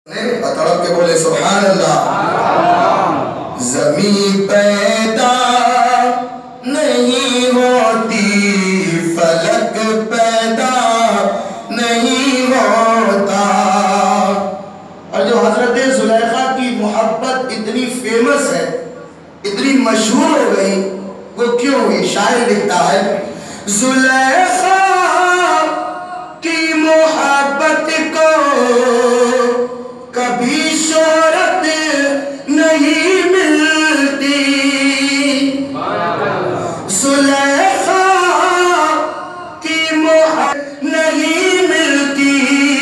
تڑپ کے بولے سبحان اللہ۔ زمین پیدا نہیں ہوتی، فلک پیدا نہیں ہوتا۔ اور جو حضرت زلیخا کی محبت اتنی فیمس ہے، اتنی مشہور ہو گئی، وہ کیوں ہوئی؟ شاعر لکھتا ہے زلیخا کی محبت کو کبھی شہرت نہیں ملتی، زلیخا کی محبت نہیں ملتی،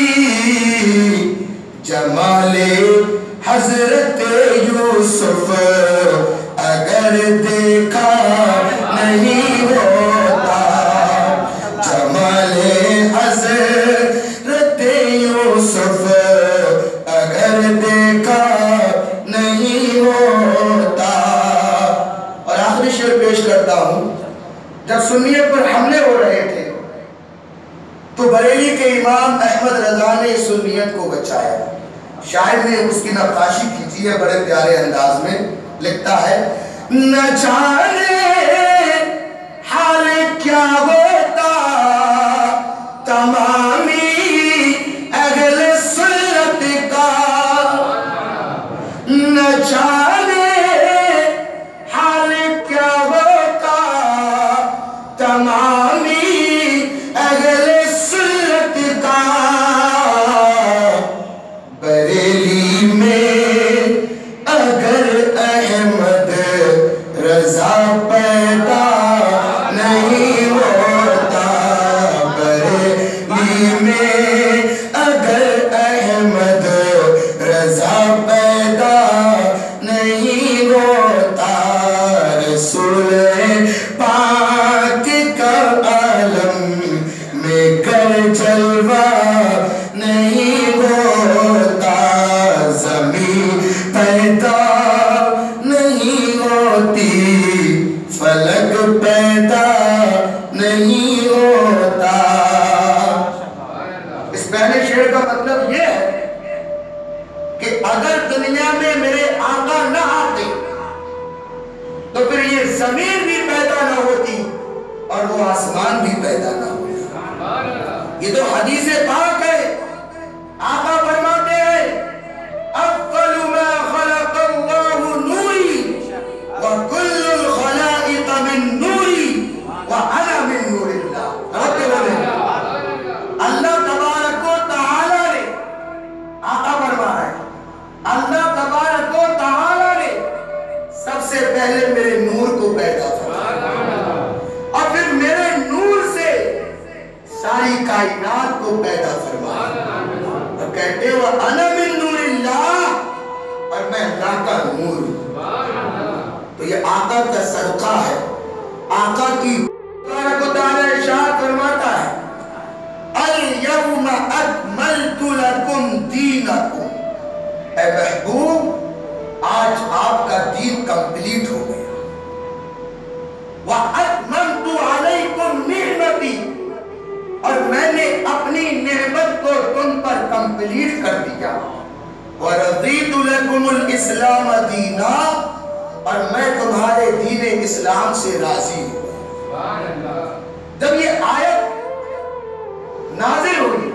جمال حضرت یوسف اگر دیکھا نہیں ہوتا، جمال حضرت یوسف اگر دیکھا نہیں ہوتا۔ اور آخری شعر پیش کرتا ہوں۔ جب سنیت پر حملے ہو رہے تھے تو بریلی کے امام احمد رضا نے سنیت کو بچایا۔ شاعر نے اس کی نقاشی کھینچی ہے بڑے پیارے انداز میں، لکھتا ہے نہ جانے حال کیا ہوتا تمامی اہل سنت کا، نہ جانے حال کیا ہوتا تمامی اہل سنت کا، بریلی میں اگر احمد رضا پیدا نہیں ہوتا، بریلی میں اگر احمد رضا پیدا نہیں ہوتا، رسول پاک کا عالم میں کر جلوہ نہیں ہوتا، زمین پیدا نہیں ہوتی، فلک پیدا نہیں ہوتا۔ اس پہلے شعر کا مطلب یہ ہے کہ اگر دنیا میں میرے آقا نہ آتے تو پھر یہ زمین بھی پیدا نہ ہوتی اور وہ آسمان بھی پیدا نہ ہوتا۔ یہ تو حدیث پاک ہے۔ آقا فرماتے ہیں اول ما خلق اللہ نوری وکل الخلائق من نوری وانا من نور اللہ۔ اللہ تبارک و تعالی نے، آقا فرما رہا ہے، اللہ تبارک و تعالی نے سب سے پہلے میرے نور کو پیدا فرمایا اور پھر میرے نور سے ساری کائنات کو پیدا فرمایا، اور کہتے ہو انا من نور اللہ، اور میں اللہ کا نور ہوں۔ تو یہ آقا کا صدقہ ہے، آقا کی تبارک و تعالی ارشاد فرماتا ہے الیوم اکملت لکم دینکم، اے محبوب آج آپ کا دین کمپلیٹ ہو گیا، وَأَتْمَمْتُ عَلَيْكُمْ نِعْمَتِي، اور میں نے اپنی نعمت کو تم پر کمپلیٹ کر دیا، وَرَضِيتُ لَكُمُ الْإِسْلَامَ دِينًا، اور میں تمہارے دین اسلام سے راضی ہوں۔ جب یہ آیت نازل ہوئی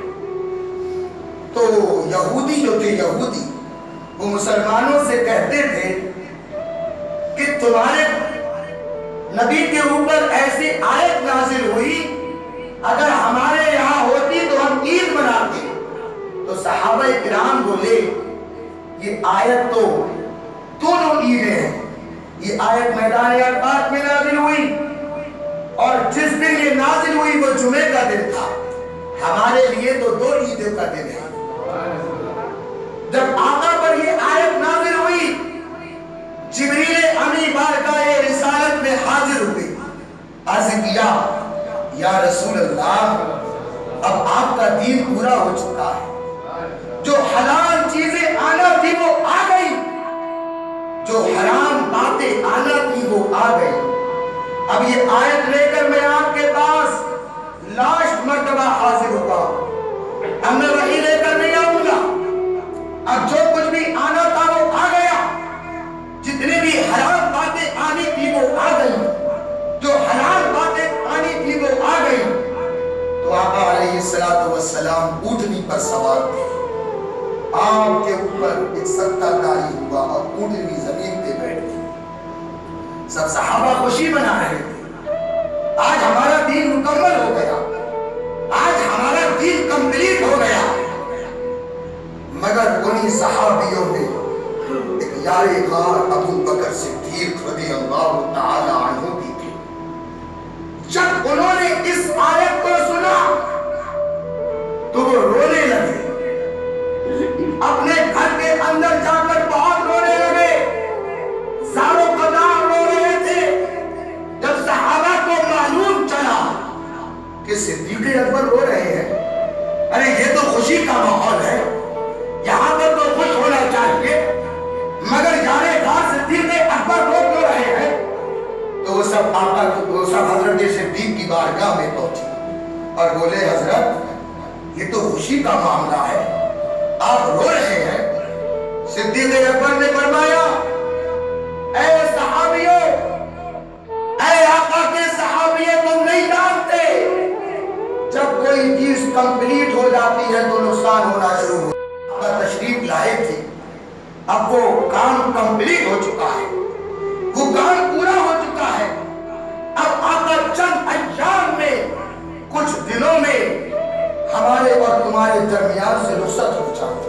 تو یہودی جو تھے، یہودی وہ مسلمانوں سے کہتے تھے کہ تمہارے نبی کے اوپر ایسی آیت نازل ہوئی، اگر ہمارے یہاں ہوتی تو ہم عید مناتے۔ تو صحابہ کرام بولے یہ آیت تو دونوں عیدیں ہیں، یہ آیت میدان عرفات میں نازل ہوئی اور جس دن یہ نازل ہوئی وہ جمعے کا دن تھا، ہمارے لیے تو دو عیدوں کا دن ہے۔ جب آقا پر یہ آیت نازل ہوئی، جبریل امی بارگاہ رسالت میں حاضر ہوئے، عرض کیا یا رسول اللہ اب آپ کا دین پورا ہو چکا ہے، جو حلال چیزیں آنا تھی وہ آ گئی، جو حرام باتیں آنا تھی وہ آ گئی، اب یہ آیت لے کر میں آپ کے پاس لاش مرتبہ حاضر ہوگا، اب میں وحی لے کر نہیں آؤں گا، اوپر ایک سکتہ کاری ہوا اور اونٹنی زمین پہ بیٹھ گئی۔ سب صحابہ خوشی منا رہے تھے، آج ہمارا دین مکمل ہو گیا، آج ہمارا دین کمپلیٹ ہو گیا۔ مگر انہی صحابیوں میں ایک یار غار ابو بکر صدیق رضی اللہ تعالی عنہ بھی تھے۔ جب انہوں نے اس آیت کو سنا تو وہ رونے لگے، اپنے گھر کے اندر جا کر بہت رونے لگے، زار و قدار رو رہے تھے۔ جب صحابہ کو معلوم چلا کہ صدیق اکبر رو رہے ہیں، ارے یہ تو خوشی کا ماحول ہے، یہاں پر تو خوش ہونا چاہیے، مگر یار غار صدیق اکبر رو کیوں رہے ہیں؟ تو وہ سب حضرت صدیق کی بارگاہ میں پہنچے اور بولے حضرت یہ تو خوشی کا معاملہ ہے، آپ رو رہے ہیں۔ صدیق اکبر نے فرمایا اے صحابیوں، اے آقا کے صحابیوں، تم نہیں جانتے جب کوئی چیز کمپلیٹ ہو جاتی ہے تو نقصان ہونا شروع ہو جاتا ہے۔ تشریف لائے تھے، اب وہ کام کمپلیٹ ہو چکا ہے، وہ کام پورا ہو چکا ہے، اب آقا چند ایام میں، کچھ دنوں میں ہمارے اور تمہارے درمیان سے رخصت ہو جائے،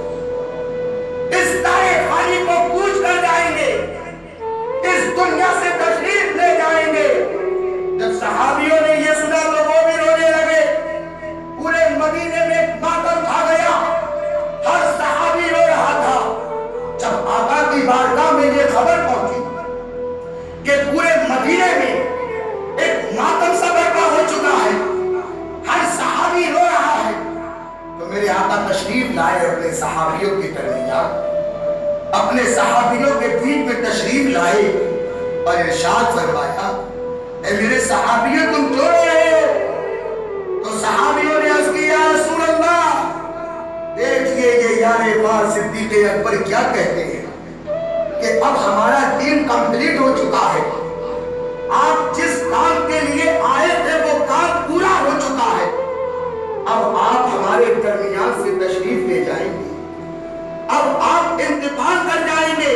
اس دائے خالی کو کوچ کر جائیں گے، اس دنیا سے تشریف لے جائیں گے۔ جب صحابیوں نے یہ سنا تو وہ بھی رونے لگے، پورے مدینے میں ماتم چھا گیا، ہر صحابی رو رہا تھا۔ جب آقا کی بارگاہ میں یہ خبر پہنچی کہ پورے مدینے میں ایک ماتم سا برپا ہو چکا ہے، ہر صحابی رو رہا ہے، تو میرے آقا تشریف لائے اپنے صحابیوں کے درمیان، اپنے صحابیوں کے بیچ میں تشریف لائے اور ارشاد فرمایا اے میرے صحابیوں تم کیوں رو رہے ہو؟ تو صحابیوں نے عرض کیا یا رسول اللہ دیکھئے یہ یار غار صدیق اکبر کیا کہتے ہیں کہ اب ہمارا دین کمپلیٹ ہو چکا ہے، آپ جس کام کے لیے آئے تھے وہ کام پورا ہو چکا ہے، اب آپ ہمارے درمیان سے تشریف لے جائیں گے، اب آپ انتقال کر جائیں گے،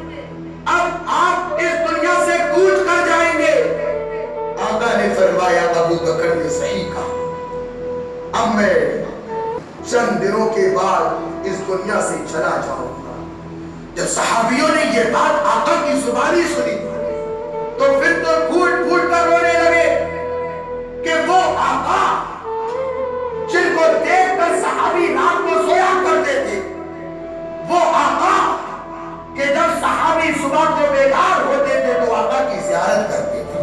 اب آپ اس دنیا سے کوچ کر جائیں گے۔ آقا نے فرمایا ابو بکر نے صحیح کہا، اب میں چند دنوں کے بعد اس دنیا سے چلا جاؤں گا۔ جب صحابیوں نے یہ بات آقا کی زبانی سنی تو پھر تو پھوٹ پھوٹ کر رونے لگے کہ وہ آقا جن کو دیکھ کر صحابی رات کو سویا کرتے تھے، وہ آقا کہ جب صحابی صبح کو بیدار ہوتے تھے تو آقا کی زیارت کرتے تھے،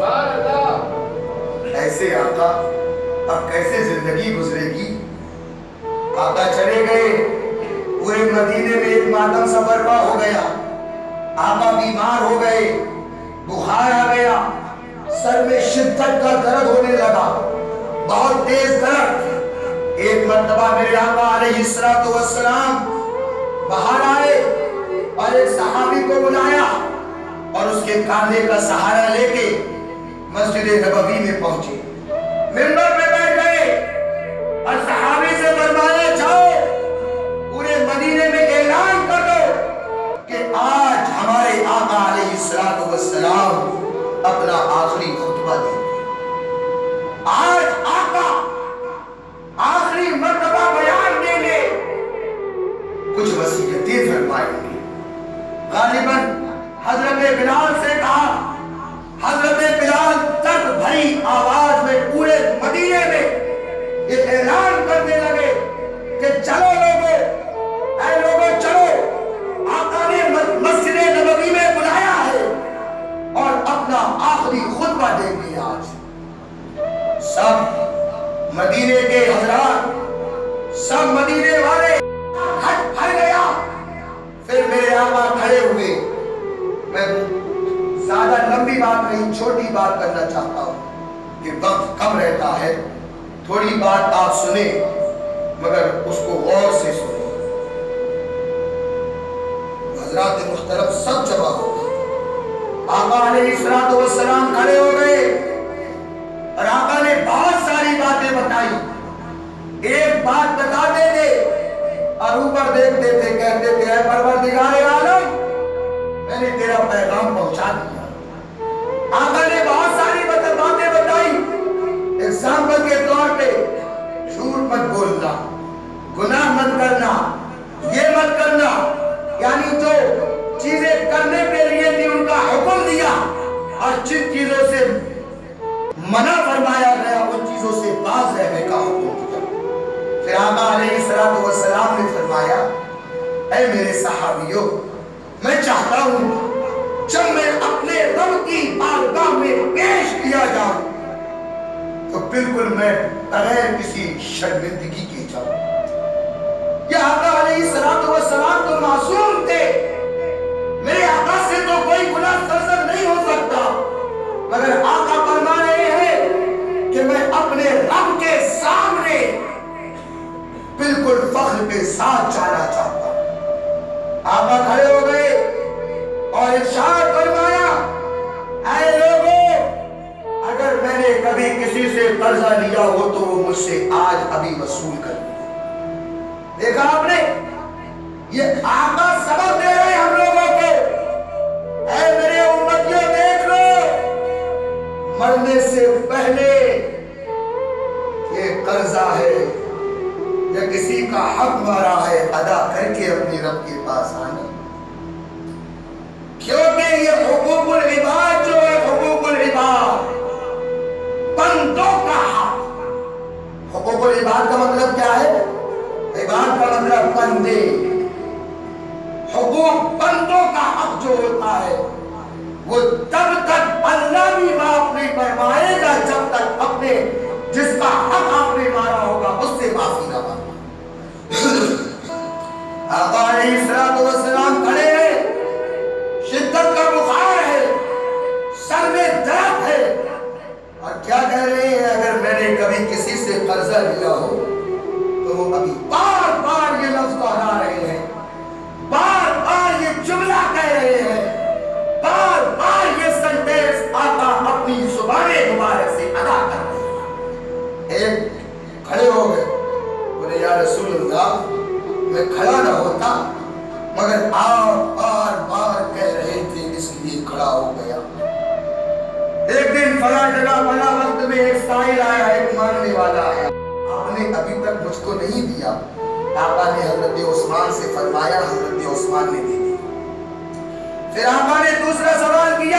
ایسے آقا اب کیسے زندگی گزرے گی؟ آقا چلے گئے، پورے مدینے میں ایک ماتم سا برپا ہو گیا، آقا بیمار ہو گئے، بخار آ گیا، سر میں شدت کا درد ہونے لگا، بہت تیز درد۔ ایک مرتبہ میرے آقا علیہ السلام باہر آئے اور ایک صحابی کو بلایا اور اس کے کاندھے کا سہارا لے کے مسجد نبوی میں پہنچے، منبر پہ بیٹھ گئے اور صحابی سے فرمایا جاؤ پورے مدینے میں اعلان کر دو کہ آج ہمارے آقا علیہ السلام اپنا آخری خطبہ دیں گے، آج آقا آخری مرتبہ بیان دیں گے، کچھ وصیتیں فرمائیں گے۔ غالباً حضرت بلال سے کہا، حضرت بلال درد بھری آواز میں پورے مدینے میں یہ اعلان کرنے لگے کہ چلو لوگو، اے لوگو چلو، آقا نے مسجد نبوی میں بلایا ہے اور اپنا آخری خطبہ دیں گے آج۔ سب مدینے کے حضرات، سب مدینے والے ہٹ بھر گیا۔ پھر میرے آقا کھڑے ہوئے، میں زیادہ لمبی بات نہیں چھوٹی بات کرنا چاہتا ہوں کہ وقت کم رہتا ہے، تھوڑی بات آپ سنیں مگر اس کو غور سے سنیں۔ حضرات محترم سب جمع ہو گئے، آقا علیہ السلام کھڑے ہو گئے اور آقا نے بہت ساری باتیں بتائی۔ ایک بات بتاتے تھے اور اوپر دیکھتے تھے، کہتے تھے اے پروردگار عالم میں نے تیرا پیغام پہنچا دیا۔ آقا نے بہت ساری باتیں بتائی، ایگزامپل کے طور پہ جھوٹ مت بولنا، گناہ مت کرنا، یہ مت کرنا، یعنی جو چیزیں کرنے کے لیے تھی ان کا حکم دیا، اور جن چیزوں سے منع فرمایا گیا ان چیزوں سے باز رہنے کا حکم دیا۔ پھر آقا علیہ السلام نے فرمایا اے میرے صحابیوں، میں چاہتا ہوں جب میں اپنے رب کی بارگاہ میں پیش کیا جاؤں تو بالکل میں بغیر کسی شرمندگی کے جاؤں۔ یہ آقا علیہ السلام تو معصوم تھے، میرے آقا سے تو کوئی گناہ سرزد نہیں ہو سکتا، مگر آقا فرما رہے ہیں کہ میں اپنے رب کے سامنے بالکل فخر کے ساتھ جانا چاہتا ہوں۔ آقا کھڑے ہو گئے اور ارشاد فرمایا اے لوگوں، اگر میں نے کبھی کسی سے قرضہ لیا ہو تو وہ مجھ سے آج ابھی وصول کر لیا۔ دیکھا آپ نے، یہ آقا سبق دے رہے ہم لوگوں کو، اے میرے امتیوں دیکھ لو، مرنے سے پہلے یہ قرضہ ہے یا کسی کا حق مارا ہے ادا کر کے اپنے رب کے پاس آنا، کیونکہ یہ حقوق العباد جو ہے، حقوق العباد بندوں کا حق۔ حقوق العباد کا مطلب کیا ہے؟ عباد کا مطلب بندے، حقوق بندوں کا حق جو ہوتا ہے وہ تب تک اللہ بھی معاف نہیں فرمائے گا جب تک اپنے جس کا حق آپ نے مارا ہوگا اس سے معافی نہ مانگے۔ آقا علیہ السلام کھڑے ہیں، شدت کا بخار ہے، سر میں درد ہے، اور کیا کہہ رہے ہیں اگر میں نے کبھی کسی سے قرضہ لیا ہو تو وہ ابھی بار بار یہ لفظ دہرا رہے ہیں، بار بار یہ جملہ کہہ رہے ہیں، بار بار یہ سنٹینس آقا اپنی زبان مبارک سے ادا کر رہے ہیں۔ ایک کھڑے ہو گئے، بولے یا رسول اللہ میں کھڑا نہ ہوتا مگر آپ بار بار کہہ رہے تھے اس لیے کھڑا ہو گیا۔ ایک دن فلاں جگہ فلاں وقت میں ایک سائل آیا، ایک مانگنے والا آیا، آپ نے ابھی تک مجھ کو نہیں دیا۔ آقا نے حضرت عثمان سے فرمایا، حضرت عثمان نے دے دیا۔ پھر آقا نے دوسرا سوال کیا،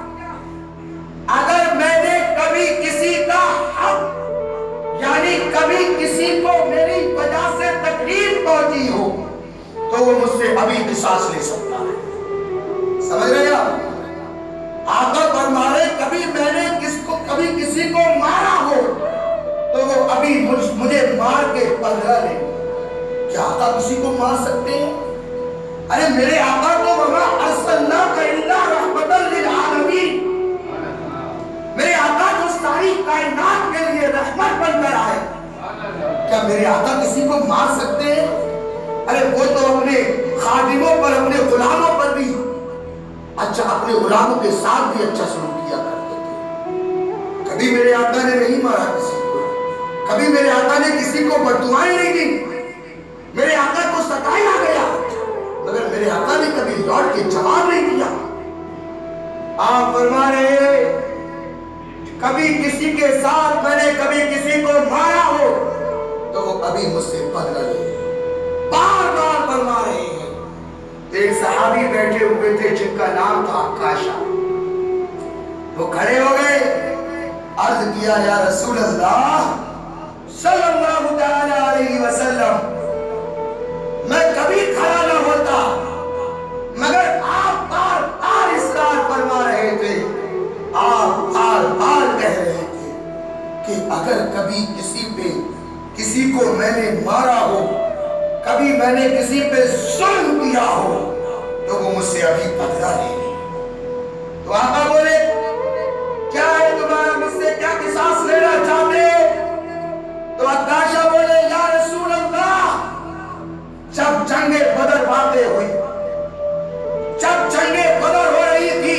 اگر میں نے کبھی کسی کا حق یعنی کبھی کسی کو میری وجہ سے تکلیف پہنچی ہو تو وہ مجھ سے ابھی قصاص لے سکتا ہے۔ سمجھ رہے آپ؟ آقا فرما رہے کبھی میں نے کبھی کسی کو مارا ہو تو وہ ابھی مجھے مار کے بدلہ لے۔ کیا آقا کسی کو مار سکتے ہیں؟ ارے میرے آقا تو وما ارسلناک الا رحمتا للعالمین، میرے آقا جو ساری کائنات کے لیے رحمت بن کر آئے، کیا میرے آقا کسی کو مار سکتے ہیں؟ ارے وہ تو اپنے خادموں پر، اپنے غلاموں پر بھی اچھا، اپنے غلاموں کے ساتھ بھی اچھا سلوک کیا کرتے تھے۔ کبھی میرے آقا نے نہیں مارا کسی کو، کبھی میرے آقا نے کسی کو بددعائیں نہیں دی، میرے آقا کو ستایا گیا مگر میرے آقا نے کبھی لوٹ کے جواب نہیں دیا۔ آپ فرما رہے ہیں کبھی کسی کے ساتھ میں نے کبھی کسی کو مارا ہو تو وہ ابھی مجھ سے بدلہ لے، بار بار فرما رہے ہیں۔ ایک صحابی بیٹھے ہوئے تھے جن کا نام تھا عکاشہ، وہ کھڑے ہو گئے، عرض کیا یا رسول اللہ صلی اللہ تعالی علیہ وسلم میں کبھی کھڑا نہ ہوتا مگر آپ بار بار اصرار فرما رہے تھے، آپ بار بار کہہ رہے تھے کہ اگر کبھی کسی کو میں نے مارا ہو، کبھی میں نے کسی پہ ظلم کیا ہو تو وہ مجھ سے ابھی بدلہ لے لے۔ تو آقا بولے کیا ہے تمہارا، مجھ سے کیا قصاص لینا چاہتے ہو؟ تو عکاشہ بولے یا رسول اللہ جب جنگ بدر واقع ہوئی، جب جنگ بدر ہو رہی تھی،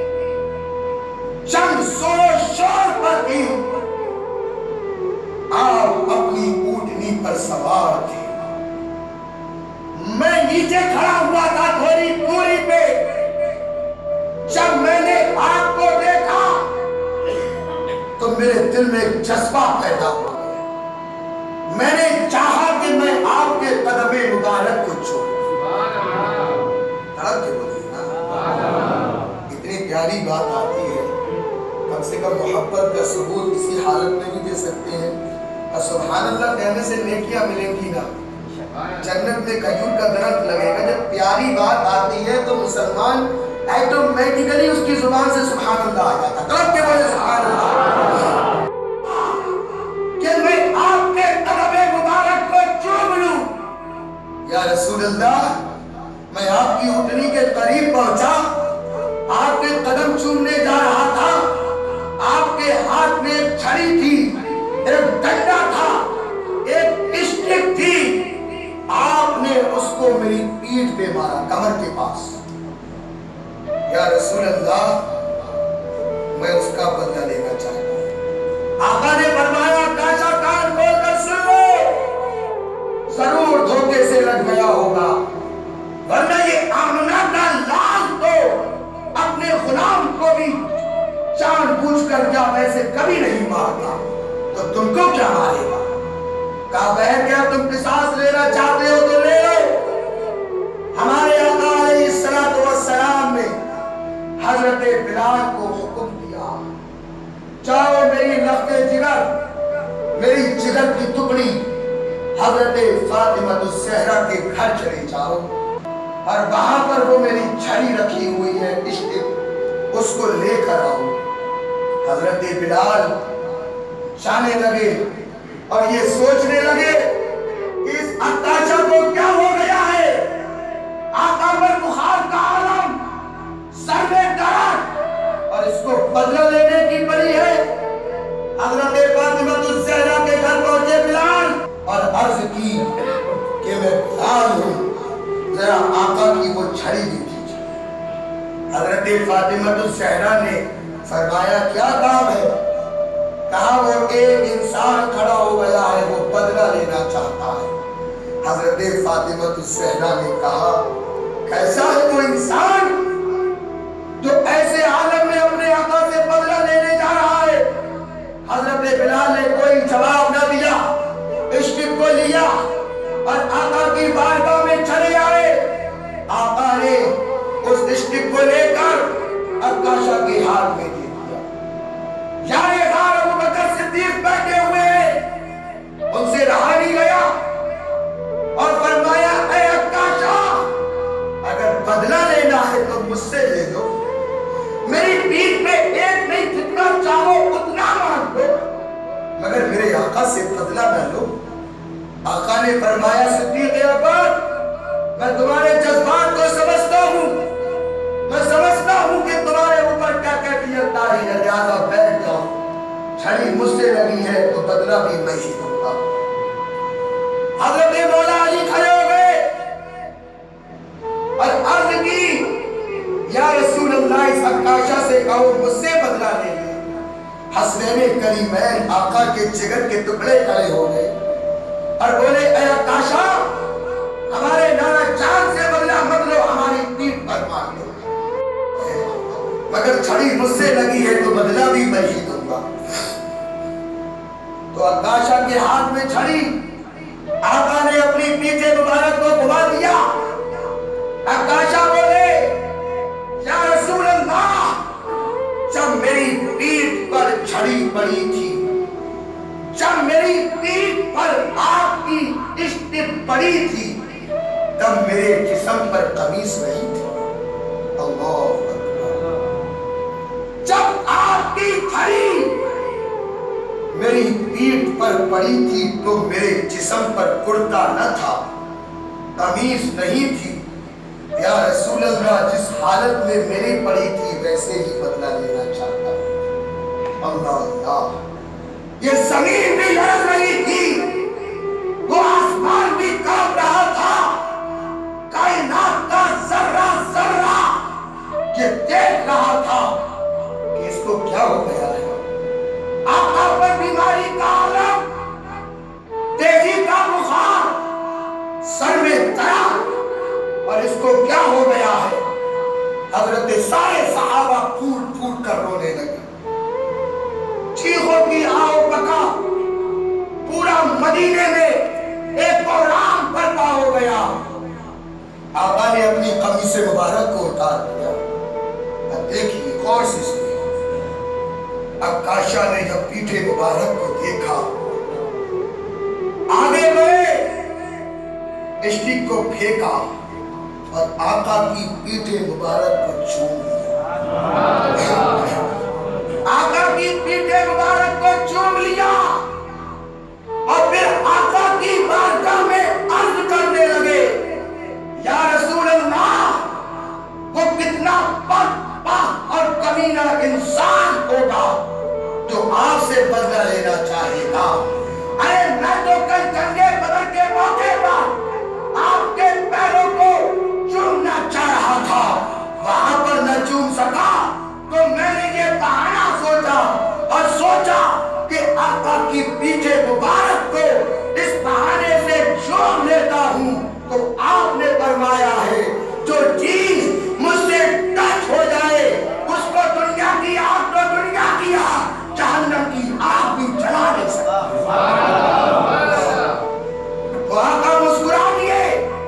جنگ زور شور پر تھی، آپ اپنی اونٹنی پر سوار تھے، नीचे खड़ा हुआ था थोड़ी दूरी पे, जब मैंने आपको देखा तो मेरे दिल में एक जज्बा पैदा हुआ। मैंने चाहा कि मैं आपके कदम मुबारक को छोड़ूं। तड़प के बोलिए ना, इतनी प्यारी बात आती है, कम से कम मोहब्बत का सबूत इसी हालत में भी दे सकते हैं। और सुभान अल्लाह कहने से नेकियां मिलेंगी ना, जन्नत में खजूर का दरख्त लगेगा। जब प्यारी बात आती है तो मुसलमान ऑटोमेटिकली उसकी जुबान से सुभान अल्लाह आ जाता है। तड़प के बोले सुभान अल्लाह, कि मैं आपके कदम मुबारक को चूम लूं। या रसूल अल्लाह, मैं आपकी उठनी के करीब पहुंचा, आपके कदम चूमने जा रहा था, आपके हाथ में एक छड़ी थी, एक डंडा था, एक स्टिक थी, आपने उसको मेरी पीठ पे मारा, कमर के पास। या रसूल अल्लाह, मैं उसका बदला लेना चाहता हूं। आका ने फरमाया, काशा कान खोलकर सुन लो, जरूर धोखे से लग गया होगा, वरना ये आमना का लाल तो अपने गुलाम को भी जानबूझकर क्या वैसे कभी नहीं मारता, तो तुमको क्या मारेगा? कहा बहन, क्या तुम किसास लेना चाहते हो तो ले लो। हमारे आका अलैहिस्सलातु वस्सलाम ने हजरत बिलाल को हुक्म दिया, जाओ मेरी लफ्ज़े जिगर, मेरी जिगर की टुकड़ी हजरत फातिमातुज़ ज़हरा के घर चले जाओ, और वहां पर वो मेरी छड़ी रखी हुई है, उसको लेकर आओ। हजरत बिलाल जाने लगे और ये सोचने लगे इस अत्ताशा को क्या हो गया है, आका पर बुखार का आलम, सर में दर्द, और इसको बदला लेने की पड़ी है। हजरत फातिमातुज़ ज़हरा के घर पहुंचे बिलाल और अर्ज की कि मैं बिलाल हूं, जरा आका की वो छड़ी दी दीजिए। हजरत फातिमातुज़ ज़हरा ने फरमाया, क्या काम है? कहा, वो एक इंसान खड़ा हो गया है, वो बदला लेना चाहता है। हजरत फातिमातुज़ ज़हरा ने कहा, कैसा है वो इंसान जो ऐसे आलम में अपने आका से बदला लेने जा रहा है? हजरत बिलाल ने कोई जवाब न दिया, इश्क को लिया और आका की बारगाह में चले आए। आका ने उस स्टिक को लेकर अक्काशा के हाथ में दे दिया। यारे ग़ार अबू बकर सिद्दीक़ बैठे हुए, उनसे रहा नहीं गया और फरमाया, ऐ अक्काशा, अगर बदला लेना है तो मुझसे ले लो, मेरी पीठ पे एक नहीं जितना चाहो उतना मार लो, मगर मेरे आका से बदला न लो। आका ने फरमाया, सिद्दीक़ अकबर, मैं तुम्हारे जज्बात को समझता हूँ, मैं समझता हूँ कि तुम्हारे ऊपर क्या कैफियत तारी है, लिहाजा बैठ जाओ, छड़ी मुझसे लगी है तो बदला भी मैं ही दूंगा। हज़रत मौला अली खड़े हो गए और अर्ज़ की, या रसूल अल्लाह, इस अक्काशा से कहो मुझसे बदला ले ले। हसनैन करीमैन आका के जिगर के टुकड़े खड़े हो गए और बोले, ऐ अक्काशा, हमारे नाना चांद से बदला मत लो, हमारी पीठ पर मार लो, मगर छड़ी मुझसे लगी है तो बदला भी मैं ही दूंगा। तो अक्काशा के हाथ में छड़ी, आका ने अपनी पीछे मुबारक को घुमा दिया। अक्काशा बोले, या रसूल अल्लाह, जब मेरी पीठ पर छड़ी पड़ी थी, जब मेरी पीठ पर आपकी स्टिक पड़ी थी, तब मेरे जिस्म पर कमीज नहीं थी। अल्लाह, जब आपकी छड़ी मेरी पीठ पर पड़ी थी तो मेरे जिस्म पर कुर्ता न था, कमीज नहीं थी। या रसूल अल्लाह, जिस हालत में मेरी पड़ी थी वैसे ही बदला लेना चाहता हूं। अल्लाह अल्लाह, ये जमीन भी लड़क रही थी, वो आसमान भी कांप रहा था, कायनात का जर्रा जर्रा ये देख रहा था कि इसको क्या हो गया है। आका पर बीमारी का आलम, तेजी का बुखार, सर में दर्द, और इसको क्या हो गया है। हजरत सारे सहाबा फूट फूट कर रोने लगे, चीखों की आओ बका, पूरा मदीने में एक कोहराम बर्पा हो गया। आका ने अपनी कमीज़ मुबारक को उतार दिया। अब देखिए गौर से सुनिए। अक्काशा ने जब पीठे मुबारक को देखा, आगे बढ़े, स्टिक को फेंका और आका की पीठे मुबारक को चूम लिया। आका की पीठे मुबारक को चूम लिया और फिर आका की बारगाह में अर्ज करने लगे, या रसूल अल्लाह, वो कितना बदबख्त और कमीना इंसान होगा जो आपसे बदला लेना चाहेगा। अरे मैं तो कल जंगे बदर के मौके पर आपके पैरों को चूमना चाह रहा था, वहां पर न चूम सका तो मैंने ये बहाना सोचा और सोचा कि आका की पीठे मुबारक को इस बहाने से चूम लेता हूं। तो आपने फरमाया है, जो चीज मुझसे टच हो जाए उसको दुनिया की आग तो दुनिया की आग, जहन्नम की आग भी जला नहीं सकती। तो आका मुस्कुरा दिए,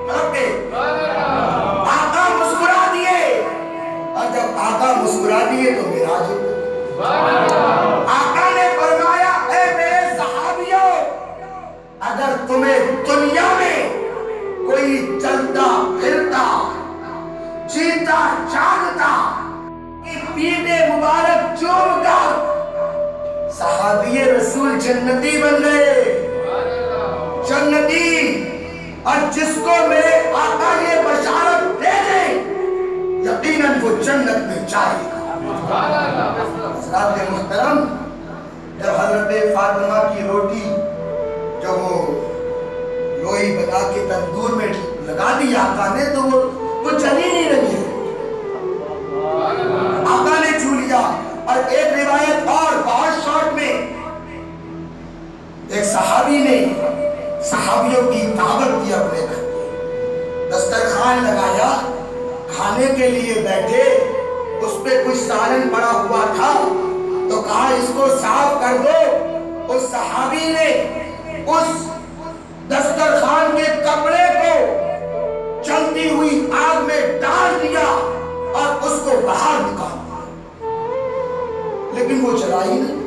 आका मुस्कुरा दिए, और जब आका मुस्कुरा दिए तो मिराज हो गई। आका ने फरमाया, ऐ मेरे सहाबियों, अगर तुम्हें दुनिया में कोई चलता फिरता जीता जागता पीठे मुबारक चूम कर सहाबी रसूल जन्नती बन गए, जन्नती। और जिसको मेरे आका ये बशारत दे दे, यकीनन वो जन्नत में जाएगा। हज़रात मुहतरम, जब हज़रत फातिमा की रोटी जो वो लोई बना के तंदूर में लगा दी आका ने, तो वो जली नहीं रही है, आका ने छू लिया। और एक रिवायत और बहुत शॉर्ट में, एक सहाबी ने सहाबियों की दावत दी अपने घर, दस्तरखान लगाया, खाने के लिए बैठे, उस पे कुछ सालन पड़ा हुआ था, तो कहा इसको साफ कर दो। उस सहाबी ने उस दस्तरखान के कपड़े को चलती हुई आग में डाल दिया और उसको बाहर निकाल दिया, लेकिन वो जला ही नहीं।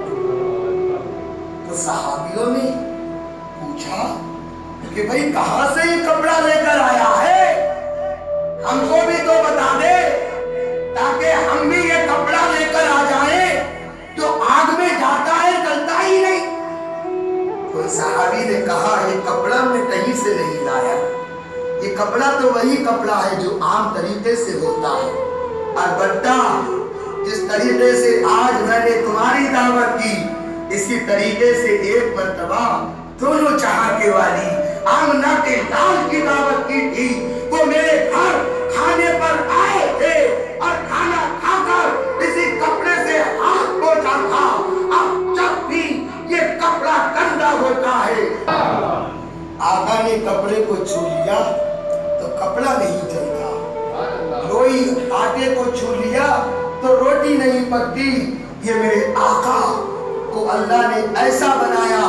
तो सहाबियों ने पूछा कि भाई कहां से ये कपड़ा लेकर आया है, हमको भी तो बता दे ताकि हम भी ये कपड़ा लेकर आ जाए, जो आग में जाता है जलता ही नहीं। तो सहाबी ने कहा, ये कपड़ा मैं कहीं से नहीं लाया, ये कपड़ा तो वही कपड़ा है जो आम तरीके से होता है। और बट्टा, जिस तरीके से आज मैंने तुम्हारी दावत की, इसी तरीके से एक मर्तबा दोनों चाहके वाली आमना के लाल की दावत की थी। वो मेरे घर खाने पर आए थे और खाना खाकर इसी कपड़े से हाथ पोंछा था। अब जब भी ये कपड़ा गंदा होता है, आका ने कपड़े को छू लिया तो कपड़ा नहीं जलता, लोई आटे को छू लिया तो रोटी नहीं पकती। ये मेरे आका को अल्लाह ने ऐसा बनाया,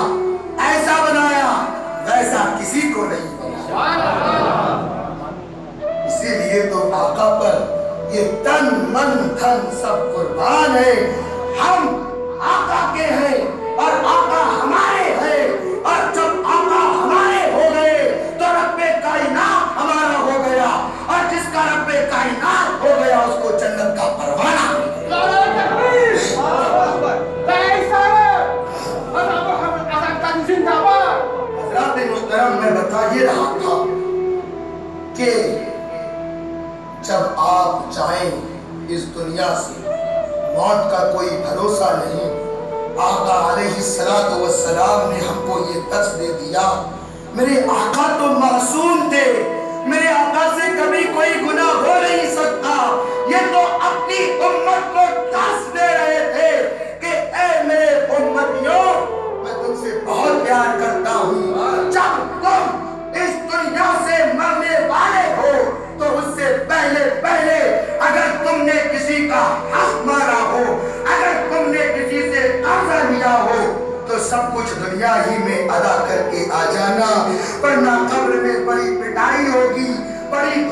वैसा किसी को नहीं बनाया। इसीलिए तो आका पर ये तन मन धन सब कुर्बान है। हम आका के हैं और आका हमारे हैं, और जब आका हमारे हो गए तो रब्बे कायनात हमारा हो गया, और जिसका रब्बे कायनात हो गया उसको जन्नत का परवाना मिल गया। मैं बता ये रहा था कि जब आप जाएं इस दुनिया से, मौत का कोई भरोसा नहीं। आका अलैहिस्सलातु वस्सलाम ने हमको ये दर्स दे दिया। मेरे आका तो मासूम थे, मेरे आका से कभी कोई गुनाह हो नहीं सकता। ये तो अपनी उम्मत को दर्स दे रहे थे कि ऐ मेरे उम्मतियों, मैं तुमसे बहुत प्यार करता हूँ। जब तुम इस दुनिया से मरने वाले हो तो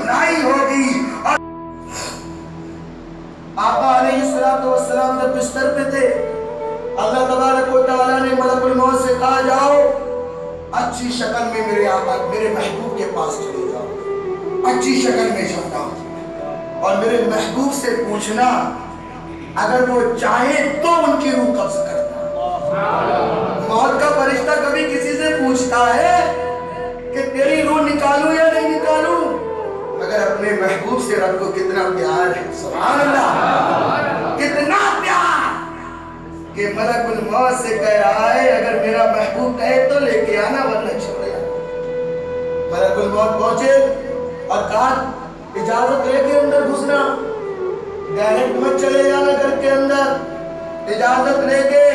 धुनाई होगी। और आका अलैहिस्सलातु वस्सलाम जब बिस्तर पे थे, अल्लाह तबारक व तआला ने मलकुल मौत से कहा, जाओ अच्छी शक्ल में मेरे आका मेरे महबूब के पास चले जाओ, अच्छी शक्ल में जाना और मेरे महबूब से पूछना, अगर वो चाहे तो उनकी रूह कब्ज करना। मौत का फरिश्ता कभी किसी से पूछता है कि तेरी रूह निकालूं या नहीं निकालूं? मगर अपने महबूब से रब को कितना प्यार है, सुभान अल्लाह, कितना प्यार कि मलकुल मौत से कह रहा है, अगर मेरा महबूब कहे तो लेके आना वरना छोड़ आना। मलकुल मौत पहुंचे और कहा, इजाजत लेके अंदर घुसना, डायरेक्ट मत चले जाना घर के अंदर, इजाजत लेके।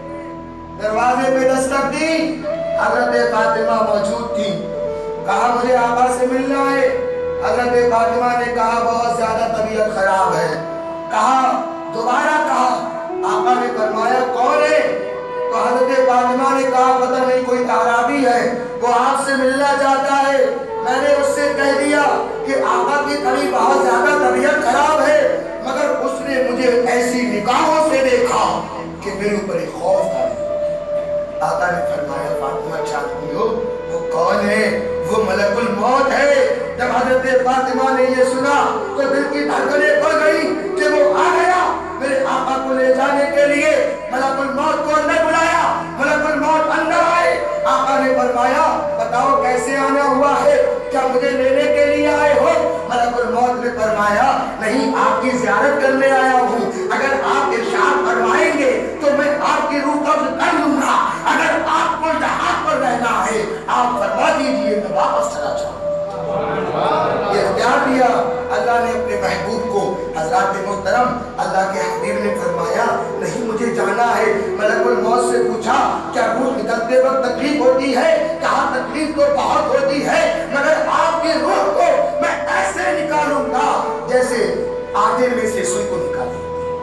दरवाजे पे दस्तक दी, हजरत फातिमा मौजूद थी। कहा, मुझे आका से मिलना है। हजरत फातिमा ने कहा, बहुत ज्यादा तबीयत खराब है। कहा, दोबारा कहा। आका ने फरमाया, कौन है? तो हजरत फातिमा ने कहा, पता नहीं, कोई अराबी है, वो आपसे मिलना चाहता है। मैंने उससे कह दिया कि आका की कभी बहुत ज्यादा तबीयत खराब है, मगर उसने मुझे ऐसी निगाहों से देखा कि मेरे ऊपर एक खौफ था। आका ने फरमाया, फातिमा जानती हो वो कौन है? वो मलकुल मौत है। जब हजरत फातिमा ने ये सुना तो दिल की धड़कनें बढ़ गई कि वो आ गया मेरे आका को ले जाने के लिए। मलकुल मौत को अंदर बुलाया, मलकुल मौत अंदर आए। आका ने फरमाया, बताओ कैसे आना हुआ है, क्या मुझे लेने के लिए आए हो? मलकुल मौत ने फरमाया, नहीं, आपकी ज़ियारत करने आया हूँ। अगर आप इरशाद फरमाएंगे तो मैं आपकी रूह कब्ज कर लूंगा। अगर आपको यहाँ पर रहना है, आप फरमा दीजिए, मैं वापस चला जाऊँ। ये इख्तियार दिया अल्लाह ने अपने महबूब को। हज़रात मोहतरम, अल्लाह के हबीब ने फरमाया, नहीं, मुझे जाना है। मलकुल मौत से पूछा, क्या रूह निकलते वक्त तकलीफ होती है? कहा, तकलीफ तो बहुत होती है, मगर आपकी रूह को मैं ऐसे निकालूंगा जैसे आटे में से सुई को निकाले।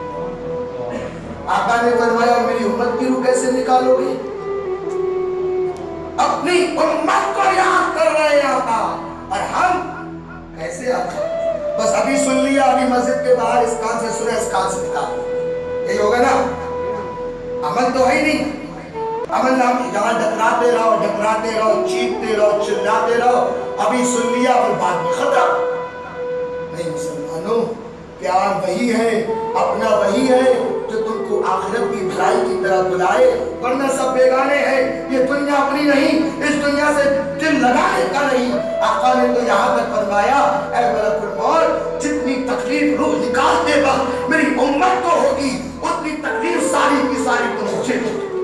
आका ने फरमाया, मेरी उम्मत की रूह कैसे निकालोगे? अपनी उम्मत को याद कर रहे हैं आका, और हम कैसे आका? बस अभी सुन लिया, अभी मस्जिद के बाहर इस कान से सुना, इस कान से निकाल, यही होगा ना? अमल तो है ही नहीं। अमल नाम यहाँ डकराते रहो, चीखते रहो, चिल्लाते रहो, अभी सुन लिया और बाद में खतरा। नहीं मुसलमानों, प्यार वही है, अपना वही है जो तुमको आखिरत की भलाई की तरफ बुलाए, वरना सब बेगाने हैं। ये दुनिया अपनी नहीं, इस दुनिया से दिल लगाने का नहीं। आका ने तो यहाँ तक फरमाया, ऐ मलकुल मौत, जितनी तकलीफ रूह निकालते वक्त मेरी उम्मत को होगी, उतनी तकलीफ सारी की सारी तुम मुझे।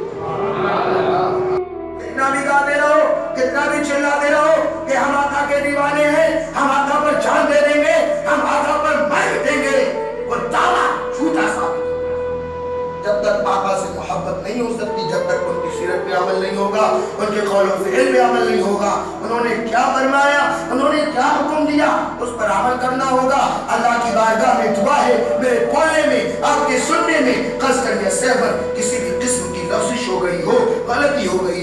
कितना भी गाते रहो, कितना भी चिल्लाते रहो कि हम आका के दीवाने हैं, हम आका पर जान दे देंगे, हम आका पर मर देंगे, वो दावा झूठा साबित। जब तक आका से मोहब्बत नहीं हो सकती, जब तक उनकी सीरत पे अमल नहीं होगा, उनके कौल और फ़िल पे अमल नहीं होगा, उन्होंने क्या फरमाया, उन्होंने क्या हुक्म दिया, उस पर अमल करना होगा। अल्लाह की बारगाह में दुआ है, मेरे बोलने में, आपके सुनने में कसरत या सहवर किसी भी किस्म की लफ्ज़िश हो गई हो, गलती हो गई